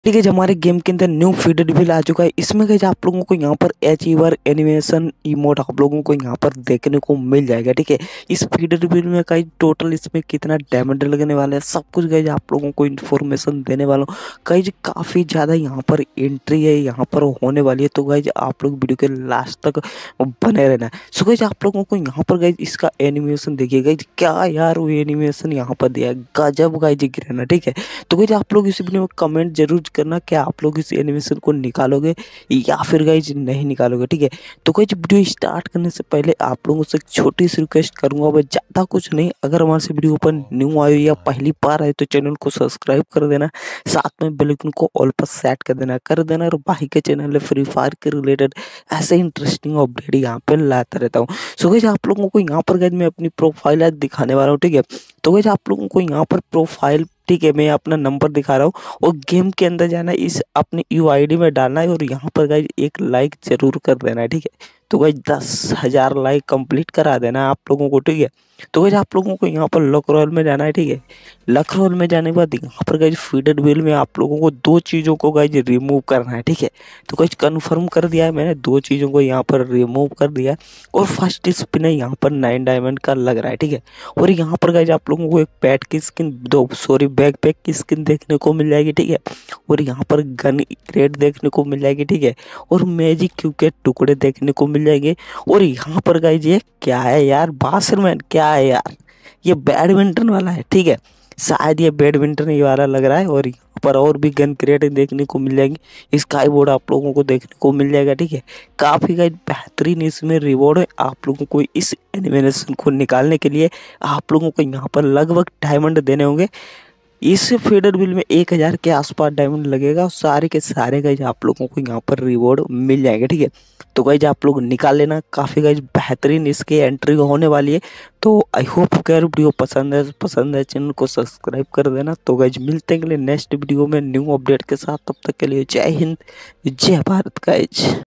ठीक है, हमारे गेम के अंदर न्यू फीडर रिवील आ चुका है। इसमें गाइस आप लोगों को यहाँ पर अचीवर एनिमेशन इमोट आप लोगों को यहाँ पर देखने को मिल जाएगा। ठीक है, इस फीडर रिवील में गाइस टोटल इसमें कितना डायमंड लगने वाला है सब कुछ गाइस आप लोगों को इन्फॉर्मेशन देने वाला हूँ। गाइस काफी ज्यादा यहाँ पर एंट्री है यहाँ पर होने वाली है, तो गाइस आप लोग वीडियो के लास्ट तक बने रहना है। सो गाइस आप लोगों को यहाँ पर गाइस इसका एनिमेशन देखिए गाइस, क्या यार वो एनिमेशन यहाँ पर दिया है, गजब गाइस गिराना। ठीक है, तो गाइस आप लोग इस वीडियो में कमेंट जरूर करना कि आप लोग इस एनिमेशन को निकालोगे या फिर गाइस नहीं निकालोगे। ठीक है, तो गाइस वीडियो स्टार्ट करने से पहले आप लोगों से एक छोटी सी रिक्वेस्ट करूंगा, बस ज़्यादा कुछ नहीं। अगर हमारे से वीडियो पर न्यू आए या पहली बार आए तो चैनल को सब्सक्राइब कर देना, साथ में बेल आइकन को ऑल पर सेट कर देना। और भाई के चैनल है फ्री फायर के रिलेटेड ऐसे इंटरेस्टिंग अपडेट यहाँ पे लाता रहता हूँ। सो गाइस आप लोगों को यहाँ पर गाइस मैं अपनी प्रोफाइल आज दिखाने वाला हूँ। ठीक है, तो गाइस आप लोगों को यहाँ पर प्रोफाइल, ठीक है, मैं अपना नंबर दिखा रहा हूँ और गेम के अंदर जाना है, इस अपनी यूआईडी में डालना है और यहाँ पर गाइस एक लाइक जरूर कर देना है। ठीक है, तो गाइस 10,000 लाइक कंप्लीट करा देना है आप लोगों को। ठीक है, तो गाइस आप लोगों को यहाँ पर लक रोल में जाना है। ठीक है, लक रोल में जाने के बाद यहाँ पर गाइस फीडर व्हील में आप लोगों को दो चीज़ों को गाइस रिमूव करना है। ठीक है, तो गाइस कंफर्म कर दिया है मैंने, दो चीज़ों को यहाँ पर रिमूव कर दिया और फर्स्ट स्पिन है यहाँ पर 9 डायमंड का लग रहा है। ठीक है, और यहाँ पर गाइस आप लोगों को एक पैट की स्किन, दो सॉरी बैकपैक की स्किन देखने को मिल जाएगी। ठीक है, और यहाँ पर गन क्रेट देखने को मिल जाएगी। ठीक है, और मैजिक क्यूब के टुकड़े देखने को मिल जाएंगे। और यहाँ पर गाइस ये क्या है यार, बासरमैन क्या है यार, ये बैडमिंटन वाला है। ठीक है, शायद ये बैडमिंटन ही वाला लग रहा है। और यहाँ पर और भी गन क्रेट देखने को मिल जाएंगी, स्काई बोर्ड आप लोगों को देखने को मिल जाएगा। ठीक है, काफ़ी गाइस बेहतरीन इसमें रिवॉर्ड है आप लोगों को। इस एनिमेशन को निकालने के लिए आप लोगों को यहाँ पर लगभग डायमंड देने होंगे। इस फेडर बिल में 1000 के आसपास डायमंड लगेगा और सारे के सारे गाइज आप लोगों को यहाँ पर रिवॉर्ड मिल जाएगा। ठीक है, तो गाइज आप लोग निकाल लेना, काफ़ी गाइज बेहतरीन इसकी एंट्री होने वाली है। तो आई होप कि यार वीडियो पसंद है चैनल को सब्सक्राइब कर देना। तो गाइज मिलते हैं अगले नेक्स्ट वीडियो में न्यू अपडेट के साथ, तब तक के लिए जय हिंद जय भारत गाइज।